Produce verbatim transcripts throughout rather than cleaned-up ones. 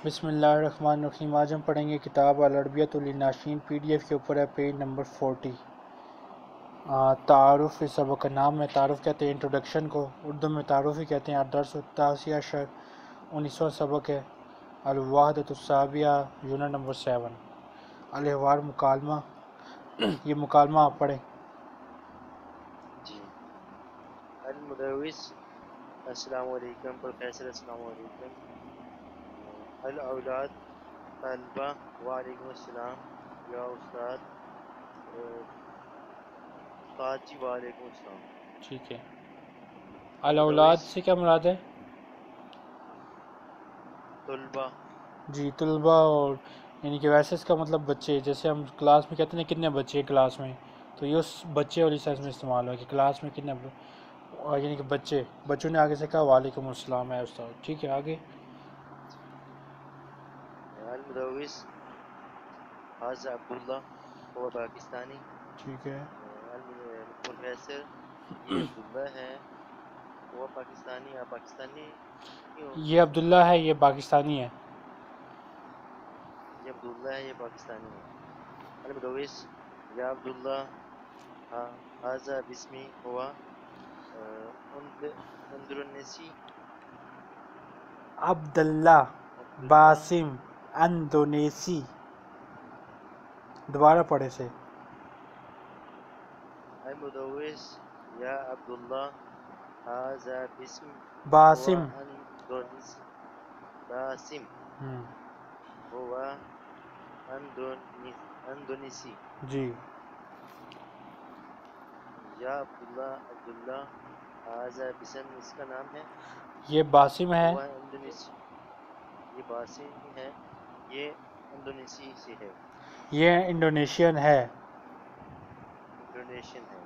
بسم اللہ الرحمن الرحیم۔ آج ہم پڑھیں گے کتاب العربیۃ للناشئین، پی ڈی ایف کے اوپر ہے، پیج نمبر فورٹی۔ تعارف اس سبق کا نام ہے۔ تعارف کہتے ہیں انٹروڈکشن کو، اردو میں تعارف ہی کہتے ہیں۔ الدرس التاسع عشر، انیسواں سبق ہے۔ الوحدۃ السابعہ، یونٹ نمبر سیون۔ الحوار مکالمہ، یہ مکالمہ آپ پڑھیں۔ جی المدرس السلام علیکم، پروفیسر السلام علیکم، الاولاد طلبہ وعلیکم السلام، یا استاد استاد جی وعلیکم السلام۔ ٹھیک ہے۔ الاولاد مدرس سے کیا مراد ہے؟ طلبہ، جی طلبہ، اور یعنی کہ ویسے اس کا مطلب بچے، جیسے ہم کلاس میں کہتے ہیں کتنے بچے ہیں کلاس میں، تو یہ اس بچے والی سینس میں استعمال ہوا کہ کلاس میں کتنے، اور یعنی کہ بچے، بچوں نے آگے سے کہا وعلیکم السلام ہے استاد۔ ٹھیک ہے، آگے۔ المدرس حاضر عبداللہ، وہ پاکستانی۔ ٹھیک ہے، پروفیسر یہ عبداللہ ہے، وہ پاکستانی، آپ پاکستانی ہو؟ یہ عبداللہ ہے، یہ پاکستانی ہے۔ یہ عبداللہ ہے، یہ پاکستانی ہے۔ المدرس یا عبداللہ حاضر بسمی ہوا اندرونیسی، عبداللہ عبداللہ باسم اندونیسی۔ دوبارہ پڑھے سے۔ المدرس یا عبداللہ حاضر بسم ہوا باسم اندونیسی، باسم ہم، ہوا اندونیسی، جی یا عبداللہ عبداللہ حاضر بسم، اس کا نام ہے، یہ باسم ہے، ہوا اندونیسی، یہ باسم ہے، یہ اندونیسی سے ہے، یہ انڈونیشین ہے۔ انڈونیشین ہے۔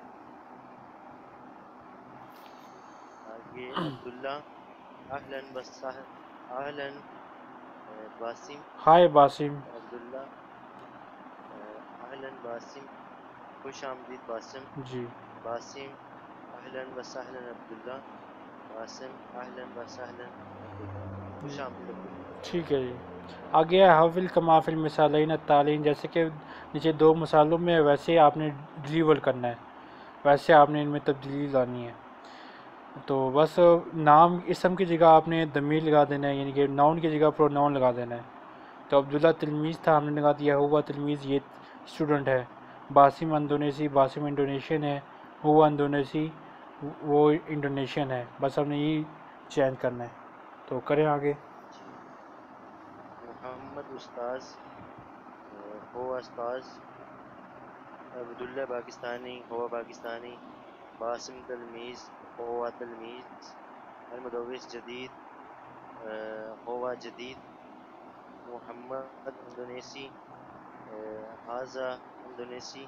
آگے عبداللہ اہلاً وسہلاً، اہلاً باسم، ہائے باسم۔ عبداللہ اہلاً باسم، خوش آمدید باسم، جی باسم اہلاً وسہلاً عبداللہ، باسم اہلاً وسہلاً عبداللہ، خوش آمدید عبداللہ۔ ٹھیک ہے جی۔ آگے ہے حول کما فی المثالین التالین، جیسے کہ نیچے دو مثالوں میں ویسے آپ نے ڈلیور کرنا ہے، ویسے آپ نے ان میں تبدیلی لانی ہے۔ تو بس نام اسم کی جگہ آپ نے ضمیر لگا دینا ہے، یعنی کہ ناؤن کی جگہ پروناؤن لگا دینا ہے۔ تو عبداللہ تلمیذ تھا، ہم نے لگا دیا ہوا تلمیذ، یہ اسٹوڈنٹ ہے۔ باسم اندونیسی، باسم انڈونیشین ہے، ہوا اندونیسی وہ انڈونیشین ہے۔ بس ہم نے یہی چینج کرنا ہے، تو کریں آگے۔ جی محمد استاذ، ہوا استاذ، عبداللہ پاکستانی، ہوا پاکستانی، باسم تلمیذ، ہوا تلمیذ، المدرس جدید، ہوا جدید، محمد اندونیسی، حاضہ اندونیسی،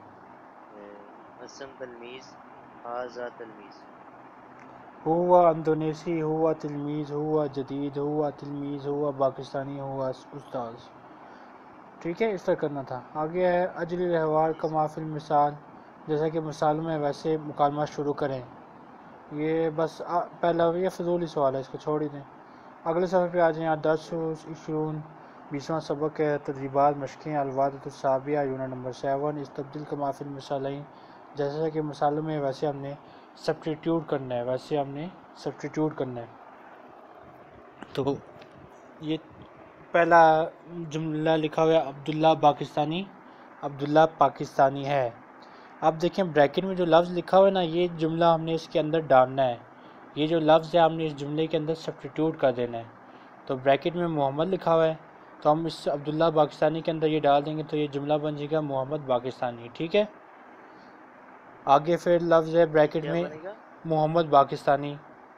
حسن تلمیذ، حاضہ تلمیذ۔ ہوا اندونیسی، ہوا تلمیذ، ہوا جدید، ہوا تلمیذ، ہوا پاکستانی، ہوا استاذ۔ ٹھیک ہے، اس طرح کرنا تھا۔ آگے ہے اجل الحوار کما فی المثال، جیسا کہ مثالوں میں ویسے مکالمہ شروع کریں۔ یہ بس پہلا یہ فضول ہی سوال ہے، اس کو چھوڑ ہی دیں۔ اگلے صفحے پہ آ جائیں۔ دس عشرون، بیسواں سبق ہے، تدریبات مشقیں، الوحدۃ السابعہ، یونٹ نمبر سیون۔ استبدل کما فی المثالین، جیسا کہ مثالوں میں ویسے ہم نے سبسٹیٹیوٹ کرنا ہے، ویسے ہم نے سبسٹیٹیوٹ کرنا ہے۔ تو یہ پہلا جملہ لکھا ہوا ہے عبداللہ پاکستانی، عبداللہ پاکستانی ہے۔ اب دیکھیں بریکٹ میں جو لفظ لکھا ہوا ہے نا، یہ جملہ ہم نے اس کے اندر ڈالنا ہے، یہ جو لفظ ہے ہم نے اس جملے کے اندر سبسٹیٹیوٹ کر دینا ہے۔ تو بریکٹ میں محمد لکھا ہوا ہے، تو ہم اس عبداللہ پاکستانی کے اندر یہ ڈال دیں گے، تو یہ جملہ بن جائے گا محمد پاکستانی۔ ٹھیک ہے، آگے پھر لفظ ہے بریکٹ کیا میں بنے گا؟ محمد پاکستانی۔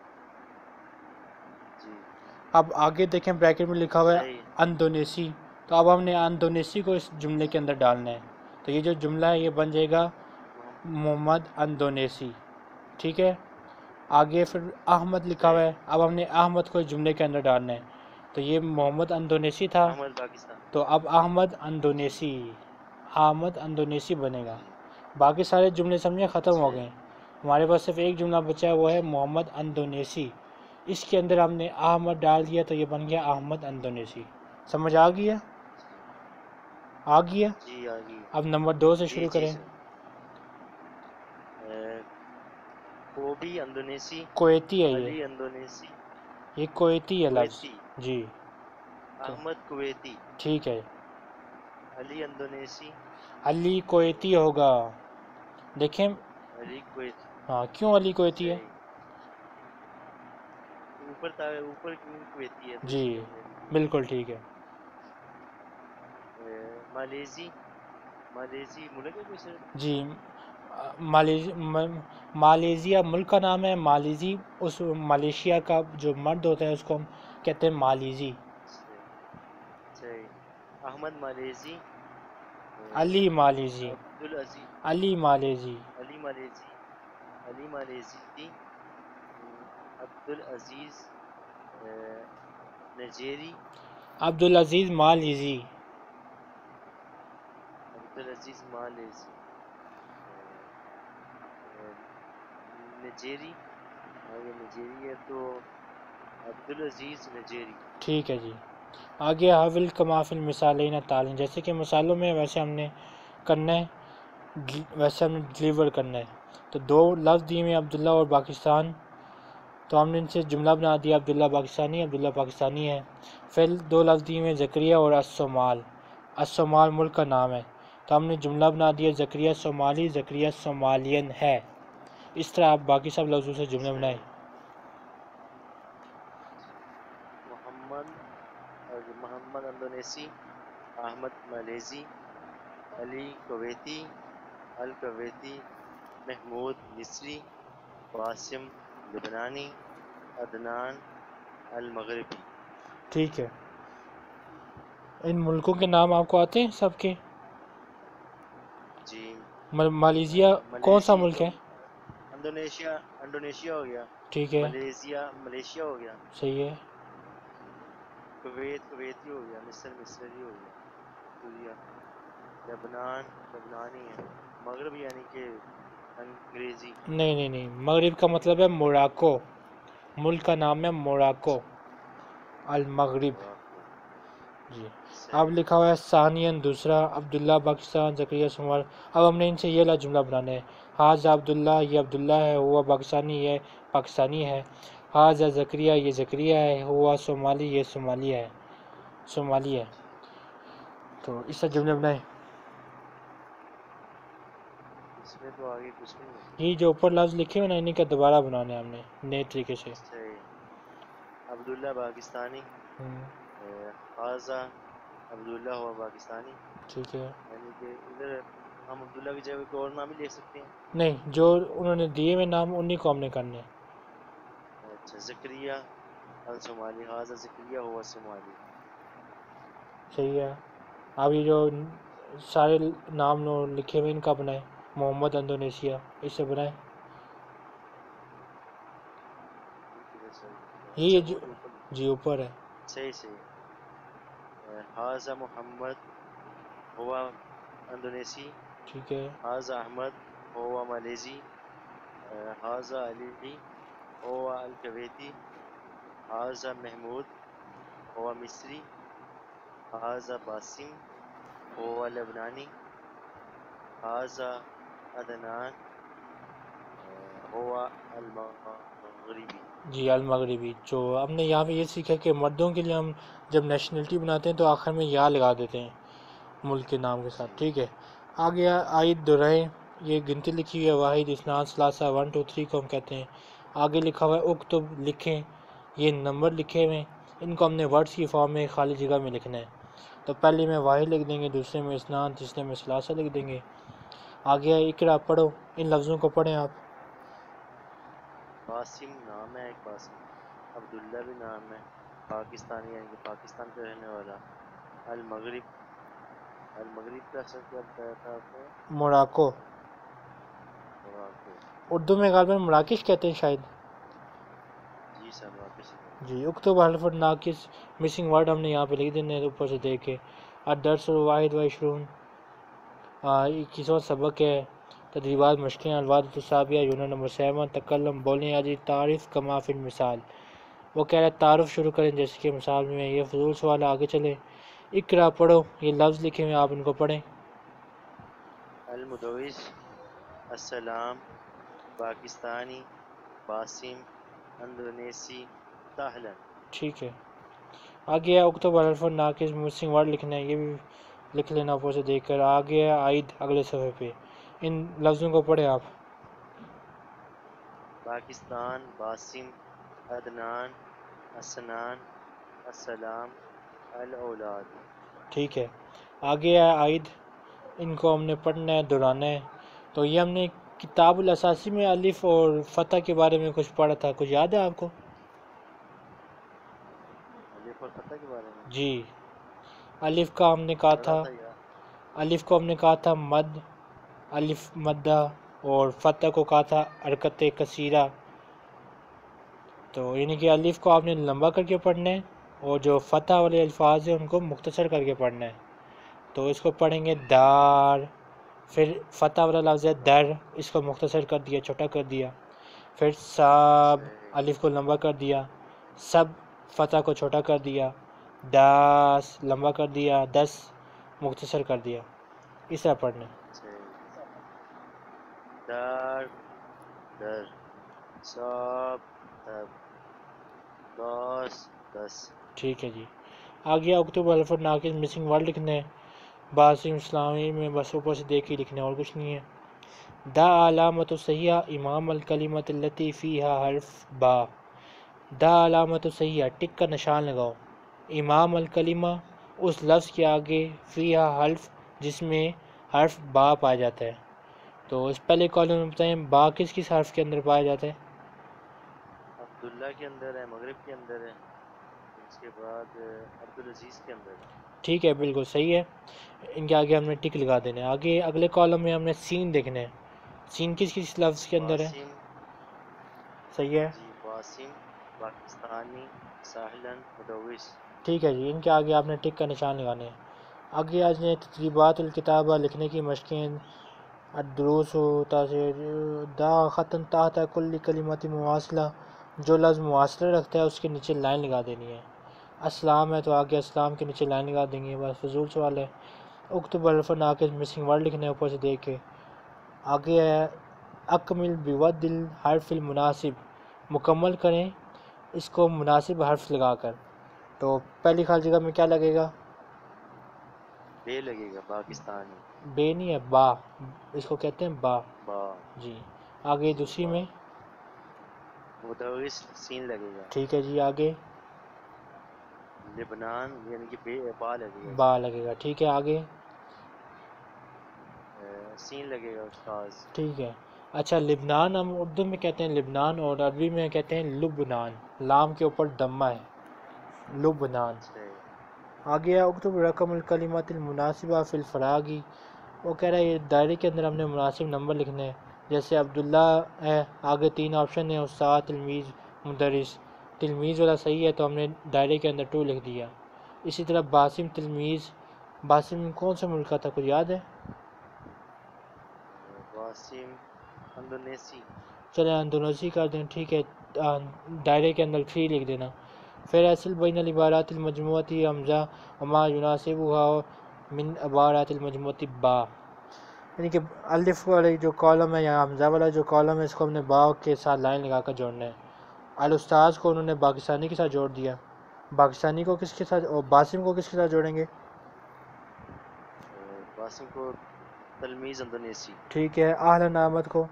جی اب آگے دیکھیں بریکٹ میں لکھا ہوا ہے صحیح، اندونیسی، تو اب ہم نے اندونیسی کو اس جملے کے اندر ڈالنا ہے، تو یہ جو جملہ ہے یہ بن جائے گا محمد اندونیسی۔ ٹھیک ہے، آگے پھر احمد لکھا ہوا صحیح، ہے، اب ہم نے احمد کو اس جملے کے اندر ڈالنا ہے، تو یہ محمد اندونیسی تھا، احمد پاکستان، تو اب احمد جی اندونیسی، احمد اندونیسی بنے گا۔ جی باقی سارے جملے سمجھیں ختم ہو صحیح، گئے، ہمارے پاس صرف ایک جملہ بچا ہے، وہ ہے محمد اندونیسی۔ اس کے اندر ہم نے احمد ڈال دیا تو یہ بن گیا احمد اندونیسی. سمجھ آ گیا آ گیا جی آگے. اب نمبر دو سے جی شروع جی کریں. سر. اے، کوبی اندونیسی. کویتی ہے یہ علی اندونیسی. یہ کویتی ہے لفظ. کویتی. جی احمد کویتی. ٹھیک ہے. علی اندونیسی. علی کویتی ہوگا. دیکھیں علی کویتی. ہاں کیوں علی کویتی ہے؟ صحیح. اوپر تھا اوپر کیوں کویتی ہے تو جی اس لیے ہم نے علی کویتی. بالکل ٹھیک ہے. اے، مالیزی. مالیزی ملک ہے کوئی سر؟ جی مالیزی مالیزیا ملک کا نام ہے. مالیزی اس ملیشیا کا جو مرد ہوتا ہے اس کو ہم کہتے ہیں مالیزی. صحیح. صحیح. احمد مالیزی. علی مالیزی. عبدالعزیز. علی مالیزی. علی مالیزی. علی مالیزی. ہم، عبدالعزیز اے، نجیری. عبدالعزیز مالیزی. عبدالعزیز مالیزی. اے، اے، نجیری. ہاں یہ نجیری ہے تو عبدالعزیز نجیری. ٹھیک ہے جی. آگے حاول کما فی المثالین تعلیم، جیسے کہ مثالوں میں ویسے ہم نے کرنا ہے ویسے ہم نے ڈلیور کرنا ہے. تو دو لفظ دیے میں عبداللہ اور پاکستان، تو ہم نے ان سے جملہ بنا دیا عبداللہ پاکستانی. عبداللہ پاکستانی ہے. پھر دو لفظ دیے میں زکریا اور الصومال. الصومال ملک کا نام ہے تو ہم نے جملہ بنا دیا زکریا صومالی زکریا صومالین ہے. اس طرح آپ باقی سب لفظوں سے جملے بنائیں. صحیح. محمد محمد اندونیسی. احمد مالیزی. علی کویتی. الکویتی. محمود مصری. قاسم لبنانی. عدنان المغربی. ٹھیک ہے. ان ملکوں کے نام آپ کو آتے ہیں سب کے؟ جی. مالیزیا کون سا ملیزی ملک تو ہے؟ انڈونیشیا انڈونیشیا ہو گیا. ٹھیک ہے ملیزیا ملیشیا ہو گیا. صحیح ہے. کویت کویتی ہو گیا. مصر مصری ہو گیا. سوریا. لبنان لبنانی ہے. مغرب یعنی کہ انگریزی. نہیں نہیں نہیں مغرب کا مطلب ہے موراکو. ملک کا نام ہے موراکو المغرب. موراکو. جی اب صحیح. لکھا ہوا ہے ثانین دوسرا عبداللہ پاکستان زکریا صومال. اب ہم نے ان سے یہ لا جملہ بنانا ہے. حاضہ عبداللہ یہ عبداللہ ہے. ہوا پاکستانی یہ پاکستانی ہے. حاضہ زکریا یہ زکریا ہے. ہوا صومالی یہ صومالی ہے صومالی ہے. تو اس سے جملے صحیح. بنائیں. اس میں تو آگے کچھ نہیں ہے. یہ جو اوپر لفظ لکھے ہوئے نا انہیں کا دوبارہ بنانے ہم نے نئے طریقے سے. صحیح. عبداللہ پاکستانی. ہم، حاضہ عبداللہ ہوا پاکستانی. ٹھیک ہے. یعنی کہ ادھر ہم عبداللہ کی جگہ کوئی اور نام ہی لے سکتے ہیں. نہیں جو انہوں نے دیے ہوئے نام انہی کو ہم نے کرنے ہیں. اچھا. زکریا الصومالی. حاضہ زکریا ہوا صومالی. صحیح ہے. اب یہ جو سارے نام نو لکھے ہوئے ان کا بنائیں. محمد اندونیشیا اس سے بنائیں. یہ کدھر سے لکھا ہے؟ یہ اچھا جو وہ جو اوپر لکھا جی اوپر ہے. ہے. صحیح صحیح. حاضہ محمد ہوا اندونیسی. ٹھیک ہے. حاضہ احمد ہوا مالیزی. حاضہ علی ہوا الکویتی. حاضہ محمود ہوا مصری. حاضہ باسم ہوا لبنانی. حاضہ عدنان ہوا المغربی. جی المغربی. جو ہم نے یہاں پہ یہ سیکھا کہ مردوں کے لیے ہم جب نیشنلٹی بناتے ہیں تو آخر میں یا لگا دیتے ہیں ملک کے نام کے ساتھ. جی. ٹھیک ہے. آگے عائد دورائیں. یہ گنتی لکھی ہوئی ہے. واحد اثنان ثلاثہ ون ٹو تھری کو ہم کہتے ہیں. آگے لکھا ہوا ہے اکتب لکھیں. یہ نمبر لکھے ہوئے ہیں. ان کو ہم نے ورڈز کی فارم میں خالی جگہ میں لکھنا ہے. تو پہلے میں واحد لکھ دیں گے, دوسرے میں اثنان, تیسرے میں ثلاثہ لکھ دیں گے. آگے اقرا پڑھو. ان لفظوں کو پڑھیں آپ. قاسم نام ہے ایک. قاسم. عبداللہ بھی نام ہے. پاکستانی یعنی کہ پاکستان کا رہنے والا. المغرب. المغرب کا اصل کیا بتایا تھا آپ نے؟ موراکو. موراکو. اردو میں غالباً مراکش کہتے ہیں شاید. جی سر مراکش ہی کہتے جی اکتب حرف ناقص مسنگ ورڈ ہم نے یہاں پہ لکھ دینے ہیں اوپر سے دیکھ کے. الدرس واحد و عشرون اکیسواں سبق ہے. تدریبات مشقیں الفاظ متشابہہ یونٹ نمبر سیون. تکلم بولیں. عجیب تعریف کما فی المثال. وہ کہہ رہا ہے تعارف شروع کریں جیسے کہ مثال میں یہ فضول سوال ہے، آگے چلیں۔ اقرا پڑھو، یہ لفظ لکھے ہوئے آپ ان کو پڑھیں۔ المدوس، السلام، پاکستانی، باسم، اندونیسی، ساحلن۔ ٹھیک ہے، آگے ہے اکتب حرف ناقص مسنگ ورڈ لکھنا ہے، یہ بھی لکھ لینا اوپر سے دیکھ کر۔ آگے ہے عائد اگلے صفحے پہ، ان لفظوں کو پڑھیں آپ۔ پاکستان، باسم، عدنان، اسنان، السلام، الاولاد۔ ٹھیک ہے، آگے ہے عائد، ان کو ہم نے پڑھنا ہے، دہرانا ہے۔ تو یہ ہم نے کتاب الاساسی میں الف اور فتح کے بارے میں کچھ پڑھا تھا، کچھ یاد ہے آپ کو؟ الف اور فتح کے بارے میں جی، الف کا ہم نے کہا پڑھا تھا، تھا یار۔ الف کو ہم نے کہا تھا مد، الف مدہ، اور فتح کو کہا تھا حرکت کثیرہ۔ تو یعنی کہ الف کو آپ نے لمبا کر کے پڑھنا ہے، اور جو فتح والے الفاظ ہیں ان کو مختصر کر کے پڑھنا ہے۔ تو اس کو پڑھیں گے دار، پھر فتح والا لفظ ہے در، اس کو مختصر کر دیا، چھوٹا کر دیا۔ پھر ساب، صحیح، الف کو لمبا کر دیا، سب فتح کو چھوٹا کر دیا، داس لمبا کر دیا، دس مختصر کر دیا۔ اس طرح پڑھنا ہے۔ صحیح۔ دار، در، صاب، تب، داس، دس۔ ٹھیک ہے جی، آگے اکتب حرف ناقص مسنگ ورڈ لکھنا ہے، باسم اسلامی میں بس اوپر سے دیکھ کے لکھنا ہے، اور کچھ نہیں ہے۔ دا علامت صحیحہ امام الکلمت التی فیہا حرف با، دا علامت صحیحہ ٹک کا نشان لگاؤ، امام الکلمہ اس لفظ کے آگے، فیہا حرف جس میں حرف با پایا جاتا ہے۔ تو اس پہلے کالم میں بتائیں با کس کس حرف کے اندر پایا جاتا ہے؟ عبداللہ کے اندر ہے، مغرب کے اندر ہے، اس کے بعد عبدالعزیز کے اندر ہے۔ ٹھیک ہے، بالکل صحیح ہے، ان کے آگے ہم نے ٹک لگا دینا ہے۔ آگے اگلے کالم میں ہم نے سین دیکھنا ہے، سین کس کس لفظ کے اندر ہے؟ باسم، صحیح ہے، جی باسم، پاکستانی، ساحلن، مدوس۔ ٹھیک ہے جی، ان کے آگے آپ نے ٹک کا نشان لگانے ہیں۔ آگے آج نے تدریبات الکتابہ لکھنے کی مشقیں، الدروس و تاثیر دا خطن تحت کل کلمت مواصلہ، جو لفظ مواصلہ رکھتا ہے اس کے نیچے لائن لگا دینی ہے۔ اسلام ہے تو آگے اسلام کے نیچے لائن لگا دیں گے، بس فضول سوال ہے۔ اکتب حرف ناقص مسنگ ورڈ لکھنا ہے اوپر سے دیکھ کے۔ آگے ہے اکمل بود الحرف المناسب، مکمل کریں اس کو مناسب حرف لگا کر۔ تو پہلی خالی جگہ میں کیا لگے گا؟ بے لگے گا، پاکستانی۔ بے نہیں ہے، با، اس کو کہتے ہیں با۔ با، جی، آگے جی دوسری با۔ میں، مدوس سین لگے گا۔ ٹھیک ہے جی، آگے لبنان یعنی کہ بے با لگے گا اس با میں۔ لگے گا، ٹھیک ہے، آگے اے، سین لگے گا استاذ۔ ٹھیک ہے۔ اچھا، لبنان ہم اردو میں کہتے ہیں لبنان، اور عربی میں کہتے ہیں لبنان، لام کے اوپر دمہ ہے، لبنان۔ صحیح، آگے ہے اکتب رقم الکلمات المناسبہ فی الفراغی، وہ کہہ رہا ہے یہ دائرے کے اندر ہم نے مناسب نمبر لکھنے ہیں، جیسے عبداللہ ہے، آگے تین آپشن ہیں، استاد، تلمیذ، مدرس۔ تلمیذ والا صحیح ہے تو ہم نے دائرے کے اندر ٹو لکھ دیا۔ اسی طرح باسم تلمیذ، باسم کون سے ملک کا تھا، کچھ یاد ہے؟ اے، باسم اندونیسی۔ چلیں اندونیسی کر دیں، ٹھیک ہے، آ، دائرے کے اندر تھری لکھ دینا۔ پھر اصل بین العبارات المجموعتی حمزہ وما یناسبها من عبارات المجموعتی با، یعنی کہ الف والے جو کالم ہے یا حمزہ والا جو کالم ہے اس کو ہم نے با کے ساتھ لائن لگا کر جوڑنا ہے۔ الاستاذ کو انہوں نے پاکستانی کے ساتھ جوڑ دیا، پاکستانی کو کس کے ساتھ، اور باسم کو کس کے ساتھ جوڑیں گے؟ اے، باسم کو تلمیذ اندونیسی۔ ٹھیک ہے، اہلا احمد کو،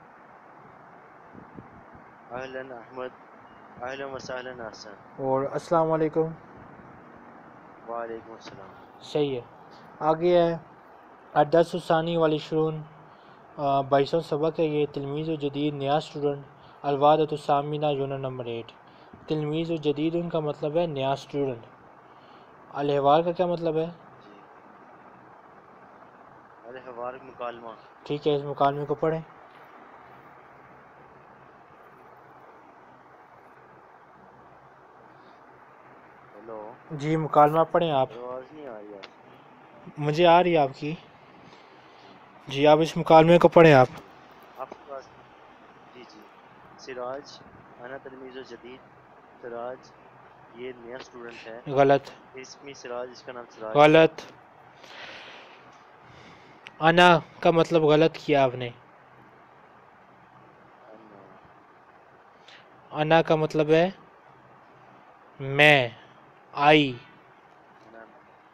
اہلاً احمد، اہلاً و سہلاً احسن۔ اور السلام علیکم، وعلیکم السلام۔ صحیح ہے۔ آگے ہے الدرس الثانی والعشرون، بائیسواں سبق ہے یہ، تلمیذ و جدید نیا اسٹوڈنٹ، الوعدۃ الثامنہ یونٹ نمبر ایٹ۔ تلمیذ و جدید ان کا مطلب ہے نیا اسٹوڈنٹ، الحوار کا کیا مطلب ہے؟ جی، الحوار مکالمہ۔ ٹھیک ہے، اس مکالمے کو پڑھیں۔ ہیلو، جی، مکالمہ پڑھیں آپ، آواز نہیں آ رہی آپ مجھے آ رہی ہے آپ کی۔ جی جی، آپ اس مکالمے کو پڑھیں آپ۔ جی آپ کے پاس، جی جی۔ سراج، انا تلمیذ جدید، سراج یہ نیا اسٹوڈنٹ ہے. غلط اسمی سراج اس کا نام سراج. غلط. انا کا مطلب غلط کیا آپ نے. انا انا کا مطلب ہے میں, آئی. انا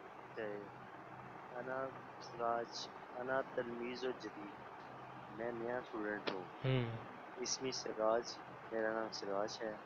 انا سراج انا تلمیذ و جدید, میں نیا اسٹوڈنٹ ہوں. ہم. اسمی سراج میرا نام سراج ہے.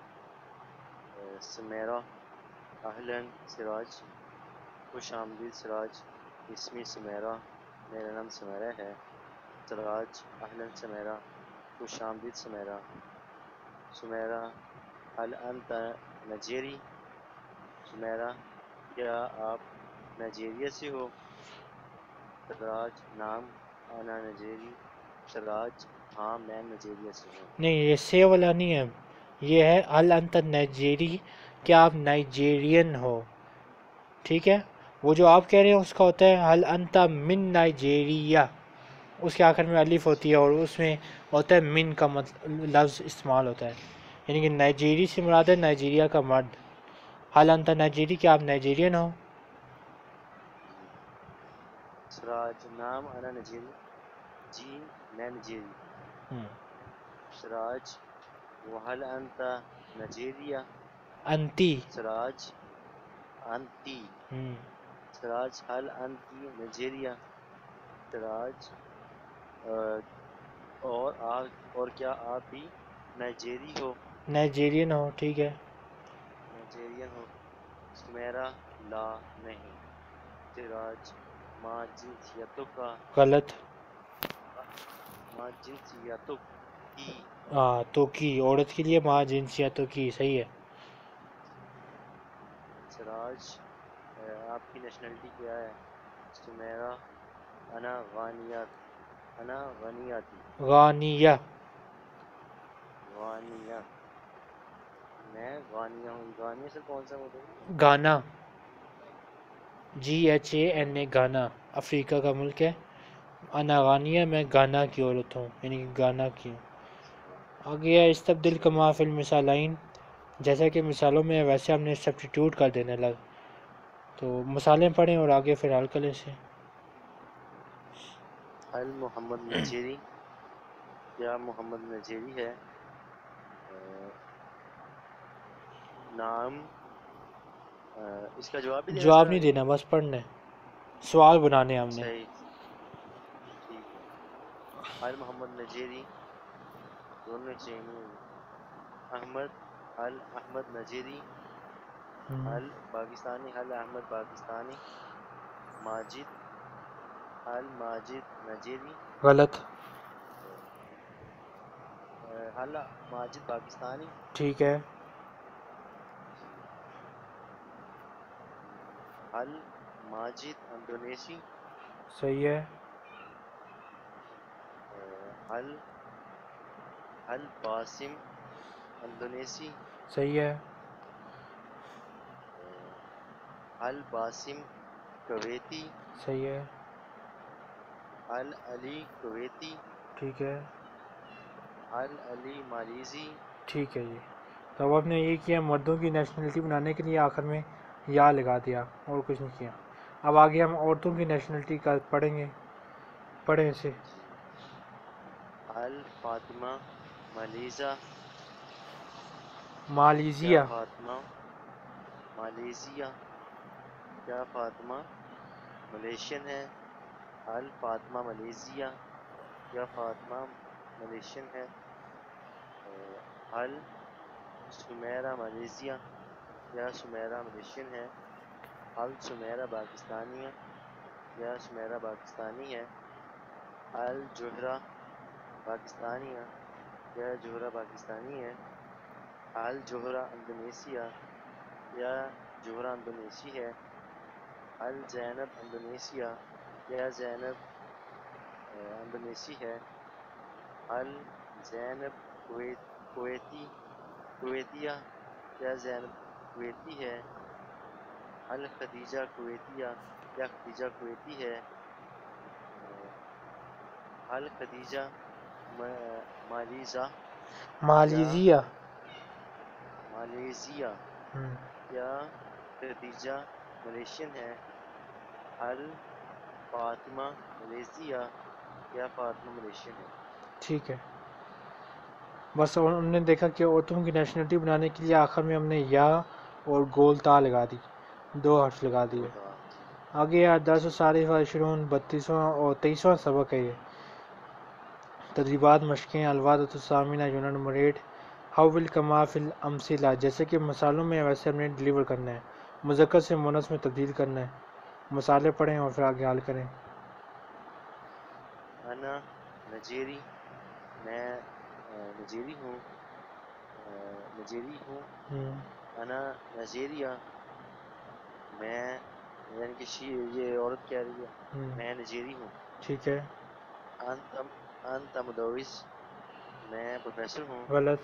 سمیرہ اہلن سراج, خوش آمدید سراج. اسمی سمیرہ میرا نام سمیرہ ہے. سراج اہلن سمیرہ, خوش آمدید سمیرہ. سمیرہ هل انت نجیری, سمیرہ کیا آپ نائجیریا سے ہو. سراج نام انا نجیری, سراج ہاں میں نائجیریا سے ہوں. نہیں یہ سے والا نہیں ہے, یہ ہے هل انت نائجیری, کیا آپ نائجیرین ہو. ٹھیک ہے, وہ جو آپ کہہ رہے ہیں اس کا ہوتا ہے هل انت من نائجیریا, اس کے آخر میں الف ہوتی ہے اور اس میں ہوتا ہے من کا مطلب لفظ استعمال ہوتا ہے, یعنی کہ نائجیری سے مراد ہے نائجیریا کا مرد. هل انت نائجیری, کیا آپ نائجیرین ہو. جی. سراج نام انا نجیری, جی میں نجیری. ہم. سراج وهل انت نجیریا, انتی. سراج انتی. ہم. سراج هل انتی نجیریا, سراج اور آپ اور کیا آپ بھی نائجیری ہو. نائجیرین ہو. ٹھیک ہے. نائجیرین ہو. سمیرہ لا نہیں. سراج ما جنسیتک کا, غلط. ما جنسیتک کی. ہاں تو کی, عورت کے لیے ماں جنسیتوں کی, صحیح ہے. سراج آپ کی نیشنلٹی کیا ہے. سمیرہ انا غانیات انا غنیاتی. غانیہ. غانیہ میں غانیہ ہوں. غانیہ سے کون سا ملک ہے. گانا, جی ایچ اے این اے, گانا افریقہ کا ملک ہے. انا غانیہ, میں گانا کی عورت ہوں, یعنی کہ گانا کی ہوں. آگے ہے استبدل کما فی المثالین, جیسا کہ مثالوں میں ویسے ہم نے سبسٹیٹیوٹ کر دینے لگ, تو مثالیں پڑھیں اور آگے پھر حل کریں سے. هل محمد نجیری, کیا محمد نجیری ہے. نام اس کا جواب بھی دینا جواب سر نہیں آگے. دینا, بس پڑھنا ہے, سوال بنانے ہم نے. صحیح, ٹھیک ہے. ہل محمد نجیری, دونوں چینی ہوئی. احمد ہل احمد نجیری, ہم. ہل پاکستانی ہل احمد پاکستانی. ماجد ہل ماجد نجیری, غلط. ہل ماجد پاکستانی. ٹھیک ہے. جی. ہل ماجد انڈونیشی. صحیح ہے. ہل ہل باسم انڈونیشی. صحیح ہے. ہل باسم کویتی. صحیح ہے. ہل علی کویتی. ٹھیک ہے. ہل علی مالیزی. ٹھیک ہے جی. تو اب آپ نے یہ کیا, مردوں کی نیشنلٹی بنانے کے لیے آخر میں یا لگا دیا, اور کچھ نہیں کیا. اب آگے ہم عورتوں کی نیشنلٹی کا پڑھیں گے, پڑھیں اسے. جی. ہل فاطمہ ملیزا. کیا مالیزیا. فاطمہ مالیزیا, کیا فاطمہ ملیشین ہے. ہل فاطمہ ملیزیا, کیا فاطمہ ملیشین ہے. ہل سمیرہ ملیزیا, کیا سمیرہ ملیشین ہے. ہل سمیرہ پاکستانیہ, کیا سمیرہ پاکستانی ہے. ہل جوہرہ پاکستانیہ, کیا جوہرہ پاکستانی ہے. ہل جوہرہ انڈونیشیا, کیا جوہرہ انڈونیشی ہے. ہل زینب انڈونیشیا, کیا زینب انڈونیشی ہے. ہل زینب کویت کویتی کویتیہ, کیا زینب کویتی ہے. ہل خدیجہ کویتیہ, کیا خدیجہ کویتی ہے. ہل خدیجہ مالیزا, کیا مالیزیا. مالیزیا, ہم. کیا خدیجہ ملیشین ہے؟ حل فاطمہ ملیزیا، کیا فاطمہ ملیشین ہے؟ ٹھیک ہے، بس ہم نے دیکھا کہ عورتوں کی نیشنلٹی بنانے کے لیے آخر میں ہم نے یا اور گول تا لگا دی، دو حرف لگا دو دیے۔ تھا۔ آگے یار درس و سارف و عشرون بتیسواں اور تیئیسواں سبق ہے یہ، تدریبات مشقیں الوادۃ الثامنہ یونٹ نمبر ایٹ، ہاؤ ول کما فی الامثلہ، جیسے کہ مثالوں میں ویسے ہم نے ڈلیور کرنا ہے، مذکر سے مونث میں تبدیل کرنا ہے۔ مثالیں پڑھیں اور پھر آگے حل کریں۔ انا نجیری، میں آ، نجیری ہوں، آ، نجیری ہوں۔ ہم، انا نجیریا، میں یعنی کہ شی یہ عورت کہہ رہی ہے ہم، میں نجیری ہوں۔ ٹھیک ہے، انت انت مدرس، میں پروفیسر ہوں۔ غلط،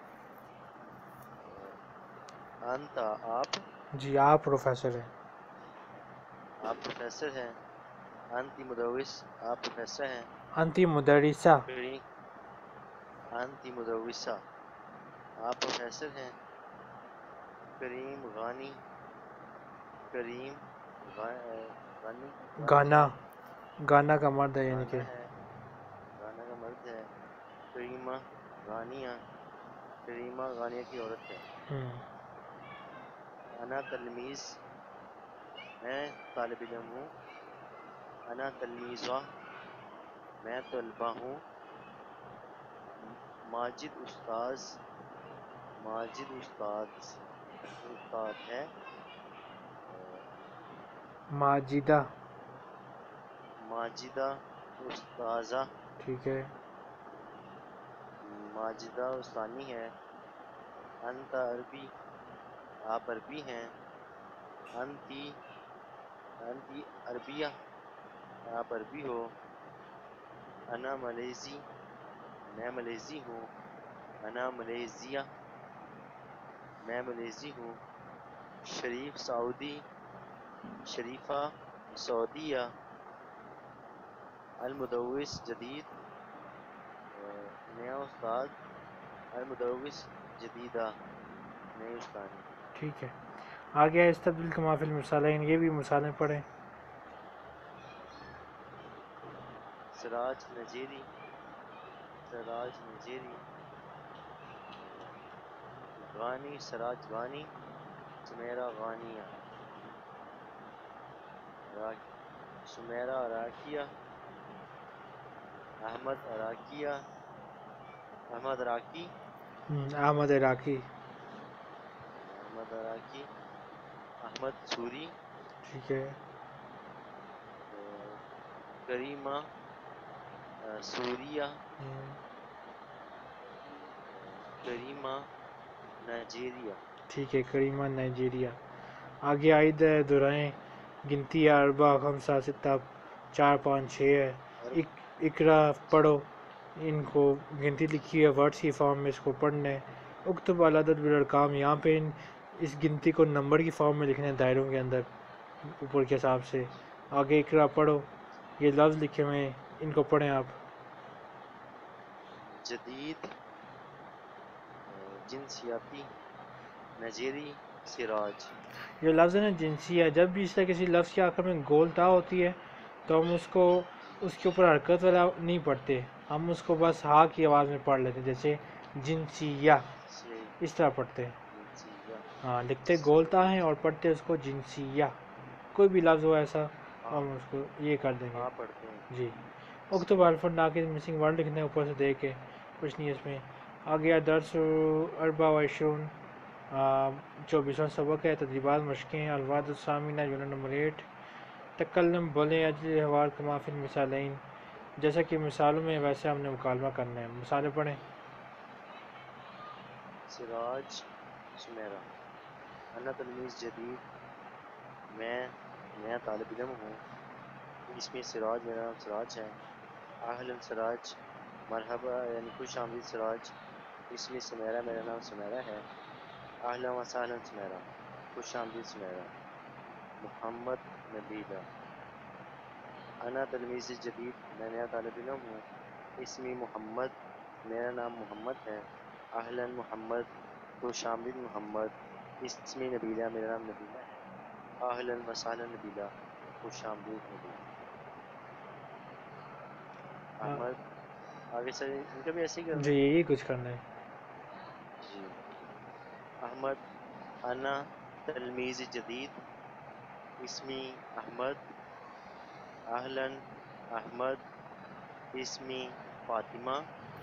انت آپ، جی آپ پروفیسر ہیں۔ آپ پروفیسر ہیں۔ انتی مدرس، آپ پروفیسر ہیں۔ انتی مدرسہ، کریم، انتی مدرسہ، آپ پروفیسر ہیں۔ کریم غانی، کریم غا- غانی مرد گانا، ہے، گانا کا مرد ہے یعنی کہ، غانا ہے، غانا کا مرد ہے۔ کریمہ غانیہ، کریمہ غانیہ کی عورت ہے۔ ہم، انا تلمیذ، میں طالب علم ہوں۔ انا تلمیذہ، میں طلبہ ہوں۔ ماجد استاذ، ماجد استاد استاد ہے۔ ماجدہ، ماجدہ استاذہ، ٹھیک ہے، ماجدہ استانی ہے۔ انت عربی، آپ عربی ہیں۔ انتی انتی عربیہ، آپ عربی ہو۔ انا ملیزی، میں ملیزی ہوں۔ انا ملیزیہ، میں ملیزی ہوں۔ شریف سعودی، شریفہ سعودیہ۔ المدرس جدید، نیا استاد۔ المدرس جدیدہ، نئی استانی۔ ٹھیک ہے، آگے ہے استبدل کما فی المثالین، یہ بھی مثالیں پڑھیں۔ سراج نجیری، سراج نجیری۔ غانی سراج غانی، سمیرہ غانیہ۔ را- سمیرہ عراقیہ، احمد عراقیہ، احمد عراقی، ہم، احمد عراقی، احمد عراقی۔ احمد سوری، ٹھیک ہے، کریمہ آ، سوریہ، ہم، کریمہ نائجیریا۔ ٹھیک ہے، کریمہ نائجیریا۔ آگے عائد ہے دورائیں، گنتی ہے اربع خمسہ ستہ، چار پانچ چھ ہے۔ عرب اک اقرا پڑھو، ان کو گنتی لکھی ہے ورڈس کی فارم میں، اس کو پڑھنا ہے۔ اکتب العدد بالارقام، یہاں پہ ان اس گنتی کو نمبر کی فارم میں لکھنا ہے دائروں کے اندر اوپر کے حساب سے۔ آگے اقرا پڑھو، یہ لفظ لکھے ہوئے ہیں، ان کو پڑھیں آپ۔ جدید، آ، جنسیاتی، نجیری، سراج۔ یہ لفظ ہے نا جنسی ہے، جب بھی اس طرح کسی لفظ کے آخر میں گول تا ہوتی ہے تو ہم اس کو اس کے اوپر حرکت والا نہیں پڑھتے، ہم اس کو بس ہا کی آواز میں پڑھ لیتے ہیں، جیسے جنسیہ سے اس طرح پڑھتے ہیں۔ جنسیہ، ہاں، لکھتے گول تا ہیں جنسیہ۔ اور پڑھتے اس کو جنسیہ، کوئی بھی لفظ ہو ایسا تو ہاں ہم اس کو یہ کر دیں گے۔ ہاں پڑھتے ہیں۔ جی، اکتب الف ناقص مسنگ ورڈ لکھنا ہے اوپر سے دے کے، کچھ نہیں اس میں۔ آگے درس اربع و عشرون، چوبیسواں سبق ہے، تدریبات مشقیں الواد الثامنہ یونٹ نمبر ایٹ، تکلم بولیں اجل حوار کما فی المثالین، جیسا کہ مثالوں میں ویسے ہم نے مکالمہ کرنا ہے۔ مثالیں پڑھیں۔ سراج سمیرہ، انا تلمیذ جدید، میں نیا طالب علم ہوں۔ اس میں سراج، میرا نام سراج ہے۔ اہلاً سراج، مرحبا یعنی خوش آمدید سراج۔ اس میں سمیرہ، میرا نام سمیرہ ہے۔ اہلاً و سہلاً سمیرہ، خوش آمدید سمیرہ۔ محمد نبیلہ، انا تلمیذ جدید، میں نیا طالب علم ہوں۔ اسمی محمد، میرا نام محمد ہے۔ اہلاً محمد، خوش آمدید محمد۔ اسمی نبیلہ، میرا نام نبیلہ ہے. اہلا وسہلا نبیلہ، خوش آمدید نبیلہ. احمد آگے سر ان کا بھی ایسے ہی کرنا جی ہے. یہی کچھ کرنا ہے. جی احمد انا تلمیذ جدید، اسمی احمد. اہلا احمد، اسمی فاطمہ.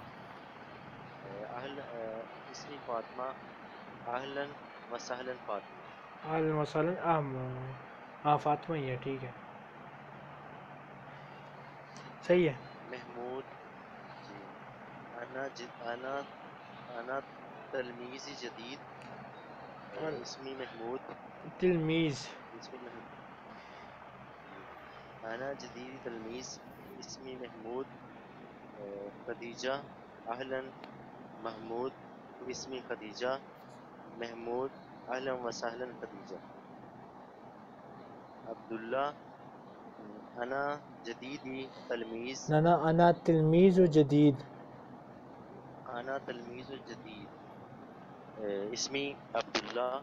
اہل اسمی فاطمہ، اہلا وسہلا فاطمہ. اہلا وسہلا اہم ہاں فاطمہ ہی ہے، ٹھیک ہے صحیح ہے. محمود جی انا جد انا انا تلمیذ جدید، اسمی محمود. تلمیذ اسمی محمود جی انا جدید تلمیذ، اسمی محمود. خدیجہ اہلا محمود، اسمی خدیجہ. محمود اہلا وسہلا خدیجہ. عبداللہ انا جدیدی تلمیذ، نانا انا تلمیذ جدید. انا تلمیذ جدید، اسمی عبداللہ.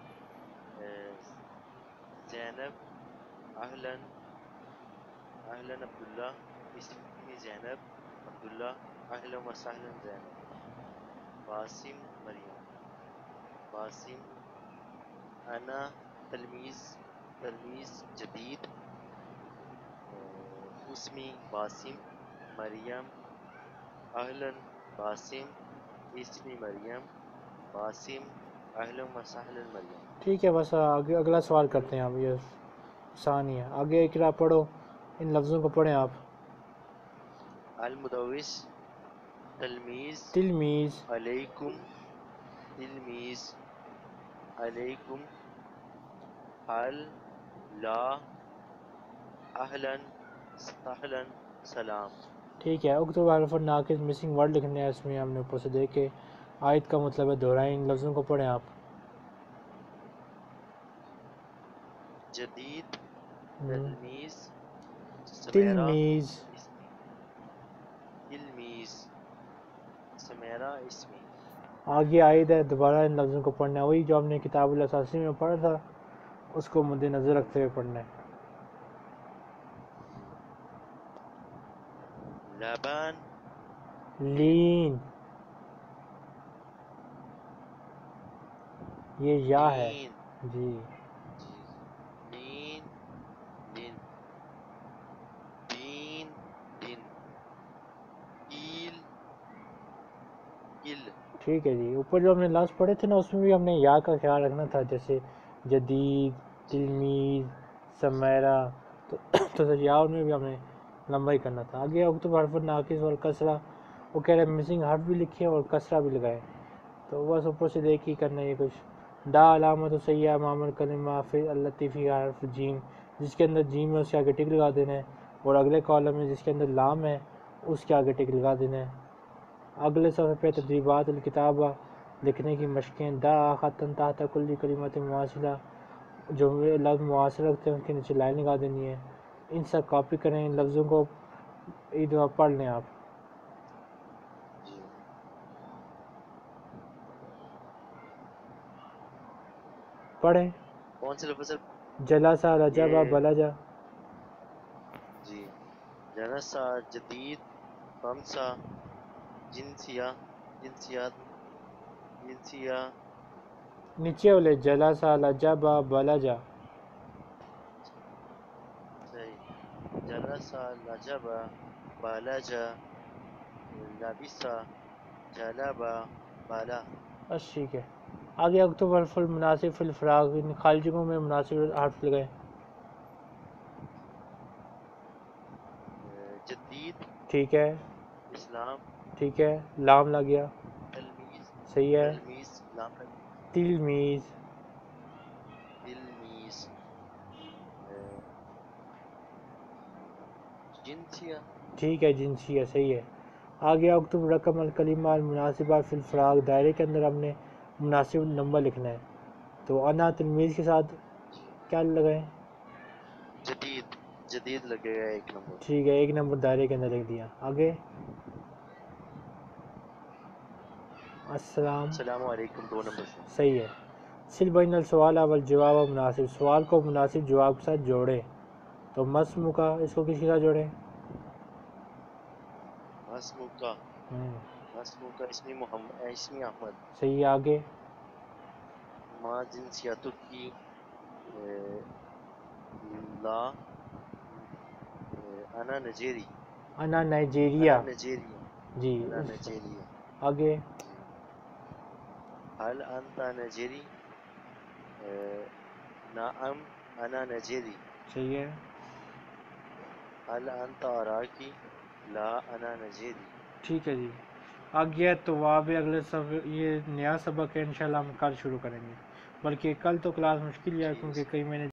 زینب اہلا اہلا عبداللہ، اسمی زینب. عبداللہ اہلا وسہلا زینب. باسم مریم، باسم انا تلمیذ تلمیذ جدید، اسمی باسم. مریم اہلا باسم، اسمی مریم. باسم اہلا وسہلا مریم. ٹھیک ہے بس آگے اگلا سوال کرتے ہیں آپ، یہ آسان ہی ہے. آگے اقرا پڑھو، ان لفظوں کو پڑھیں آپ. المدوس تلمیذ تلمیذ علیکم، تلمیذ علیکم. حل لا اہلا سہلا سلام. ٹھیک ہے. اکتب حرف ناقص مسنگ ورڈ لکھنے ہیں، اس میں ہم نے اوپر سے دیکھ کے آیت کا مطلب ہے دہرائیں. ان لفظوں کو پڑھیں آپ. جدید ہم، تلمیذ سمیرہ، تلمیذ اسمی تلمیذ سمیرہ، اسمی. آگے عائد ہے، دوبارہ ان لفظوں کو پڑھنا ہے. وہی جو ہم نے کتاب الاساسی میں پڑھا تھا اس کو مد نظر رکھتے ہوئے پڑھنا ہے. لبن لین لین یہ یا ہے لین جی. جی لین لین. دین دن. کیل کل. ٹھیک ہے جی. اوپر جو ہم نے لفظ پڑھے تھے نا اس میں بھی ہم نے یا کا خیال رکھنا تھا، جیسے جدید، جی تلمیذ، سمیرہ. تو تو سر یا ان میں بھی ہم نے لمبا ہی کرنا تھا. آگے اکتب حرف ناقص اور کسرہ، وہ کہہ رہے ہیں مسنگ حرف بھی لکھے اور کسرہ بھی لگائے. تو بس اوپر سے دیکھ ہی کرنا ہے یہ کچھ. دا علامت و سیاح معمر کلمہ فی اللطیفی حرف جیم، جس کے اندر جیم ہے اس کے آگے ٹک لگا دینا ہے. اور اگلے کالم میں جس کے اندر لام ہے اس کے آگے ٹک لگا دینا ہے. اگلے صفحے پہ تدریبات الکتابہ لکھنے کی مشقیں. دا خطن تحت کل کلمت مواصلہ، جو لفظ مواصل رکھتے ہیں اس کے نیچے لائن لگا دینی ہے. ان سب کاپی کریں، ان لفظوں کو ایک دفعہ پڑھ لیں آپ. جی پڑھیں. کون سے لفظ ہے؟ جلسہ، رجبہ، یہ بلجہ. جی جنسا، جدید، خمسہ، جنسیہ، جنسیات، جنسیہ. نیچے والے جلسہ، لجبہ، بلجہ. صحیح. جلسہ، لجبہ، بالجہ، لبسہ، جلبہ، بالا. بس ٹھیک ہے. آگے اکتب حرف المناسب فی الفراغ، ان خالی جگہوں میں مناسب حرف لگائیں. جدید، ٹھیک ہے اسلام، ٹھیک ہے. لام لگ گیا، تلمیذ، صحیح ہے. تلمیذ لام لگ. تلمیذ تلمیذ. جنسیہ. ٹھیک ہے. جنسیہ صحیح ہے. آگے اکتب رقم الکلمہ المناسبہ فی الفراغ، دائرے کے اندر ہم نے مناسب نمبر لکھنا ہے. تو انا تلمیذ کے ساتھ جی کیا لگائیں؟ جدید، جدید لگے گا ایک نمبر. ٹھیک ہے، ایک نمبر دائرے کے اندر لکھ دیا. آگے السلام، السلام علیکم دو نمبر سے. صحیح ہے. سل بین السوال والجواب مناسب، سوال کو مناسب جواب کے ساتھ جوڑے. تو مسمو کا اس کو کس کے ساتھ جوڑے؟ مسمو کا ہم، مسمو کا اسمی محمد اسمی احمد. صحیح ہے، آگے. ما جنسیتک کی اے، لا اے، انا نجیری. انا انا نائجیریا. نجیریا. جی انا اس نجیریا. آگے. جی. هل انت نجیری؟ اے، نعم انا نجیری. صحیح ہے. هل انت عراقی؟ لا انا نجیری. ٹھیک ہے جی. آگے تو واب اگلے سبق، یہ نیا سبق ہے انشاءاللہ ہم کل شروع کریں گے، بلکہ کل تو کلاس مشکل ہی ہے ٹھیک کیونکہ ہے. کئی میں نے